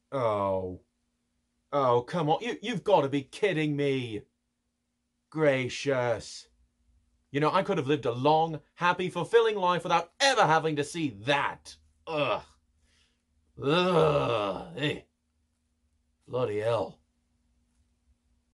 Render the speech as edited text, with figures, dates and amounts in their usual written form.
Oh. Oh, come on. You've got to be kidding me. Gracious. You know, I could have lived a long, happy, fulfilling life without ever having to see that. Ugh. Ugh. Hey. Bloody hell.